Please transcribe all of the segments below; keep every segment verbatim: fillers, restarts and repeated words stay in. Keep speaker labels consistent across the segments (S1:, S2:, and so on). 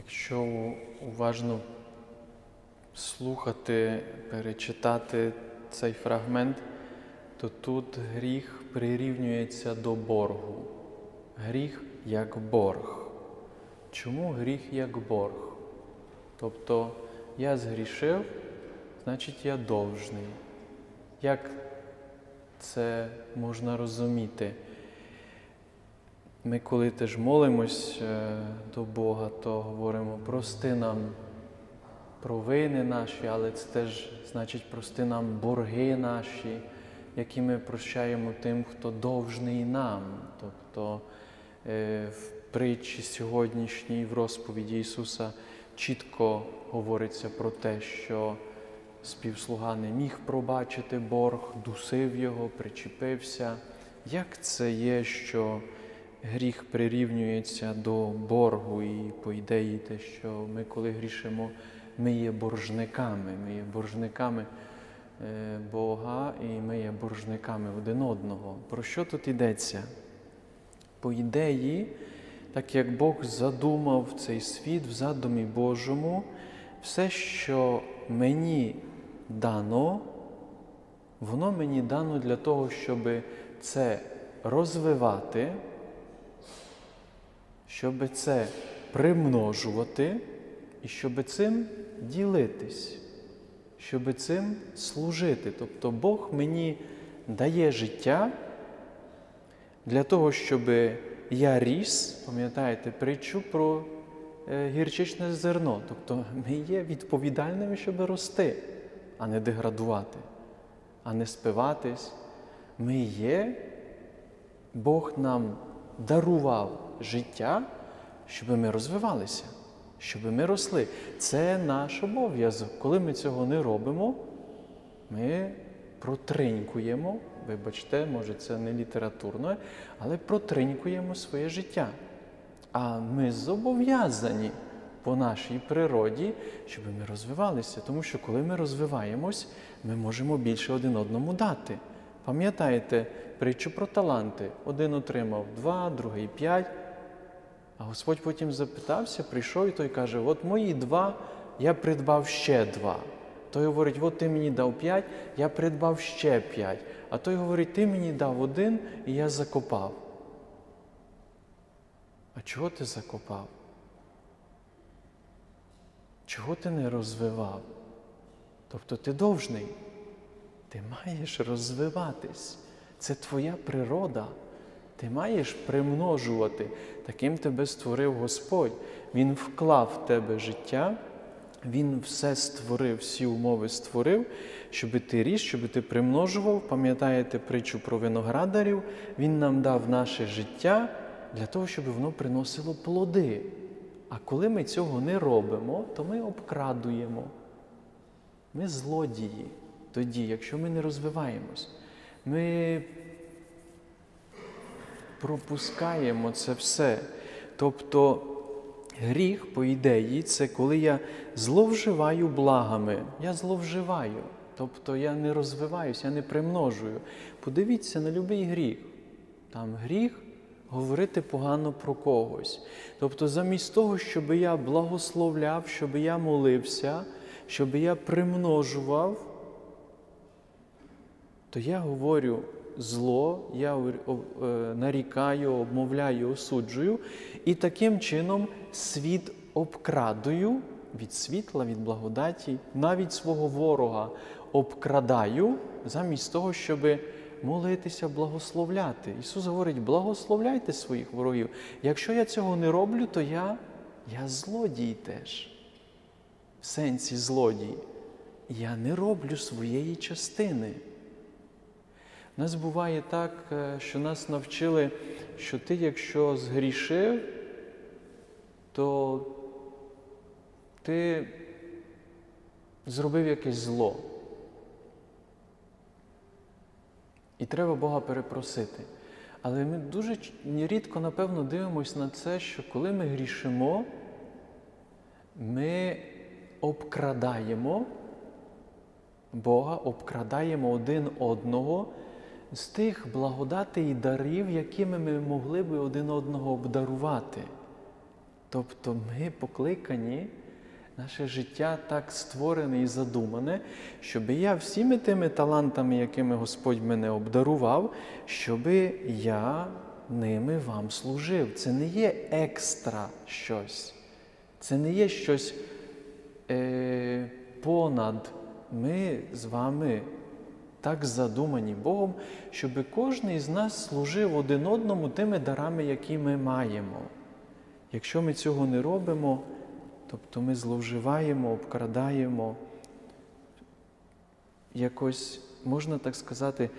S1: Якщо уважно слухати, перечитати цей фрагмент, то тут гріх прирівнюється до боргу. Гріх як борг. Чому гріх як борг? Тобто я згрішив, значить я довжний. Як це можна розуміти? Ми коли теж молимось до Бога, то говоримо: прости нам провини наші, але це теж значить прости нам борги наші, які ми прощаємо тим, хто довжний нам. Тобто в притчі сьогоднішній, в розповіді Ісуса чітко говориться про те, що співслуга не міг пробачити борг, дусив його, причепився. Як це є, що гріх прирівнюється до боргу, і по ідеї те, що ми коли грішимо, ми є боржниками, ми є боржниками Бога і ми є боржниками один одного. Про що тут йдеться? По ідеї, так як Бог задумав цей світ в задумі Божому, все, що мені дано, воно мені дано для того, щоб це розвивати, щоб це примножувати і щоб цим ділитись, щоб цим служити. Тобто Бог мені дає життя для того, щоб я ріс, пам'ятаєте притчу про гірчичне зерно. Тобто ми є відповідальними, щоб рости, а не деградувати, а не спиватись. Ми є, Бог нам дарував життя, щоб ми розвивалися, щоб ми росли. Це наш обов'язок. Коли ми цього не робимо, ми протринькуємо, вибачте, може це не літературно, але протринькуємо своє життя. А ми зобов'язані по нашій природі, щоб ми розвивалися. Тому що коли ми розвиваємось, ми можемо більше один одному дати. Пам'ятаєте притчу про таланти? Один отримав два, другий п'ять. А Господь потім запитався, прийшов і той каже: от мої два, я придбав ще два. Той говорить: от ти мені дав п'ять, я придбав ще п'ять. А той говорить: ти мені дав один, і я закопав. А чого ти закопав? Чого ти не розвивав? Тобто ти довжний. Ти маєш розвиватись. Це твоя природа. Ти маєш примножувати. Таким тебе створив Господь. Він вклав в тебе життя, Він все створив, всі умови створив, щоб ти ріс, щоб ти примножував. Пам'ятаєте притчу про виноградарів? Він нам дав наше життя для того, щоб воно приносило плоди. А коли ми цього не робимо, то ми обкрадуємо. Ми злодії тоді, якщо ми не розвиваємось. Ми пропускаємо це все. Тобто гріх, по ідеї, це коли я зловживаю благами. Я зловживаю. Тобто я не розвиваюся, я не примножую. Подивіться на будь-який гріх. Там гріх говорити погано про когось. Тобто замість того, щоб я благословляв, щоб я молився, щоб я примножував, то я говорю зло, я нарікаю, обмовляю, осуджую, і таким чином світ обкрадую від світла, від благодаті, навіть свого ворога обкрадаю, замість того, щоб молитися, благословляти. Ісус говорить: благословляйте своїх ворогів. Якщо я цього не роблю, то я, я злодій теж. В сенсі злодій. Я не роблю своєї частини. У нас буває так, що нас навчили, що ти, якщо згрішив, то ти зробив якесь зло. І треба Бога перепросити. Але ми дуже рідко, напевно, дивимося на це, що коли ми грішимо, ми обкрадаємо Бога, обкрадаємо один одного з тих благодатей і дарів, якими ми могли би один одного обдарувати. Тобто ми покликані, наше життя так створене і задумане, щоб я всіми тими талантами, якими Господь мене обдарував, щоб я ними вам служив. Це не є екстра щось. Це не є щось е, понад. Ми з вами так задумані Богом, щоб кожен із нас служив один одному тими дарами, які ми маємо. Якщо ми цього не робимо, тобто ми зловживаємо, обкрадаємо, якось, можна так сказати,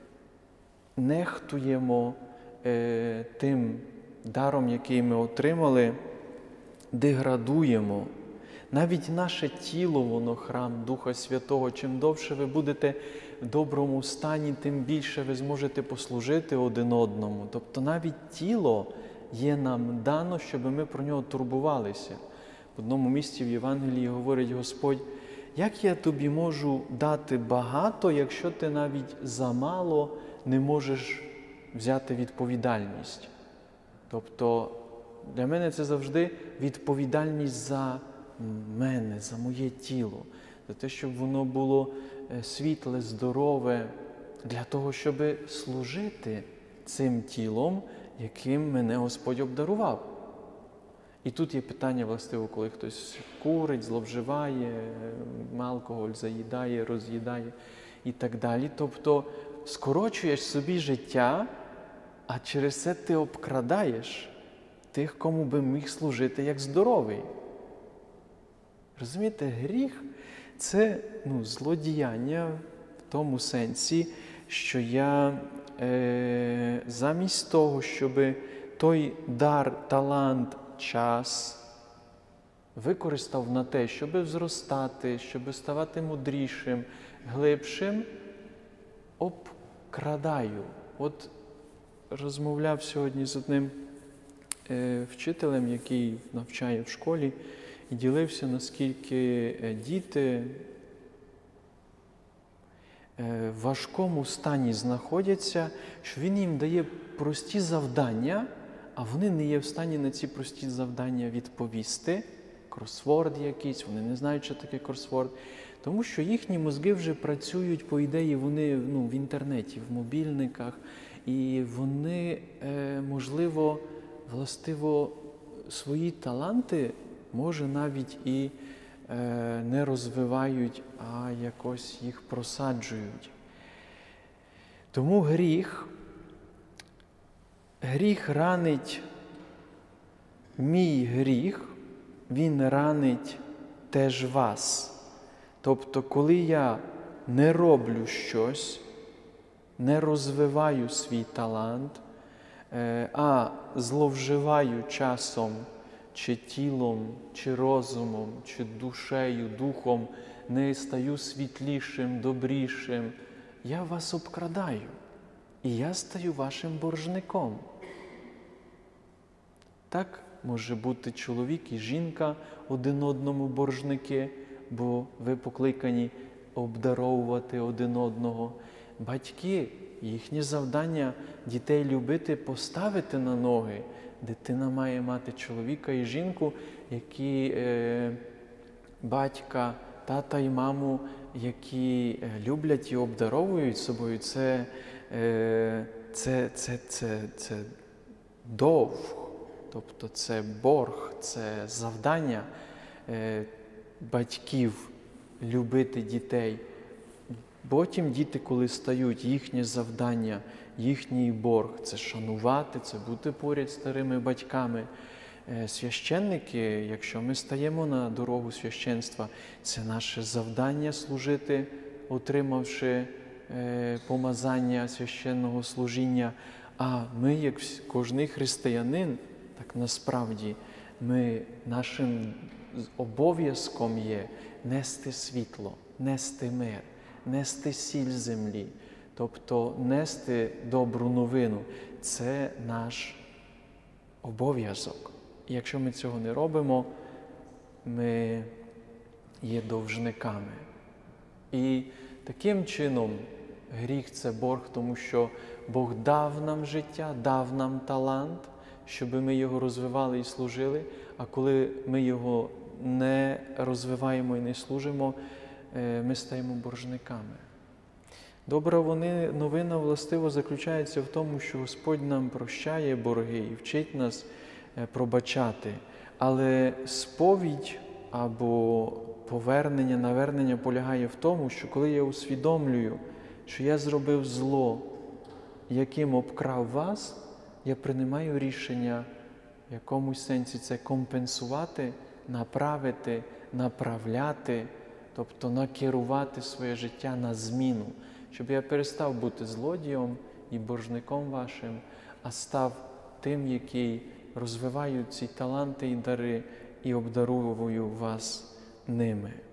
S1: нехтуємо е, тим даром, який ми отримали, деградуємо. Навіть наше тіло, воно храм Духа Святого. Чим довше ви будете в доброму стані, тим більше ви зможете послужити один одному. Тобто навіть тіло є нам дано, щоб ми про нього турбувалися. В одному місці в Євангелії говорить Господь: як я тобі можу дати багато, якщо ти навіть замало не можеш взяти відповідальність? Тобто для мене це завжди відповідальність за мене, за моє тіло, за те, щоб воно було світле, здорове, для того, щоб служити цим тілом, яким мене Господь обдарував. І тут є питання, властиво, коли хтось курить, зловживає, алкоголь заїдає, роз'їдає і так далі. Тобто скорочуєш собі життя, а через це ти обкрадаєш тих, кому би міг служити як здоровий. Розумієте, гріх – це ну, злодіяння в тому сенсі, що я е, замість того, щоб той дар, талант, час використав на те, щоб зростати, щоб ставати мудрішим, глибшим, обкрадаю. От розмовляв сьогодні з одним е, вчителем, який навчає в школі, і ділився, наскільки діти в важкому стані знаходяться, що він їм дає прості завдання, а вони не є в стані на ці прості завдання відповісти. Кросворд якийсь, вони не знають, що таке кросворд. Тому що їхні мозги вже працюють, по ідеї, вони ну, в інтернеті, в мобільниках, і вони, можливо, властиво свої таланти може навіть і е, не розвивають, а якось їх просаджують. Тому гріх, гріх ранить, мій гріх, він ранить теж вас. Тобто, коли я не роблю щось, не розвиваю свій талант, е, а зловживаю часом, чи тілом, чи розумом, чи душею, духом, не стаю світлішим, добрішим, я вас обкрадаю. І я стаю вашим боржником. Так може бути чоловік і жінка один одному боржники, бо ви покликані обдаровувати один одного. Батьки, їхнє завдання дітей любити, поставити на ноги. Дитина має мати чоловіка і жінку, які е, батька, тата і маму, які люблять і обдаровують собою. Це, е, це, це, це, це довг, тобто це борг, це завдання е, батьків любити дітей. Потім діти, коли стають, їхнє завдання, їхній борг – це шанувати, це бути поряд з старими батьками. Священники, якщо ми стаємо на дорогу священства, це наше завдання служити, отримавши помазання священного служіння. А ми, як кожний християнин, так насправді, ми, нашим обов'язком є нести світло, нести мир, нести сіль землі, тобто нести добру новину. Це наш обов'язок. І якщо ми цього не робимо, ми є довжниками. І таким чином гріх – це борг, тому що Бог дав нам життя, дав нам талант, щоб ми його розвивали і служили, а коли ми його не розвиваємо і не служимо, ми стаємо боржниками. Добра новина, властиво, заключається в тому, що Господь нам прощає борги і вчить нас пробачати. Але сповідь або повернення, навернення полягає в тому, що коли я усвідомлюю, що я зробив зло, яким обкрав вас, я приймаю рішення в якомусь сенсі це компенсувати, направити, направляти, тобто накерувати своє життя на зміну, щоб я перестав бути злодієм і боржником вашим, а став тим, який розвиваю ці таланти і дари і обдаровую вас ними.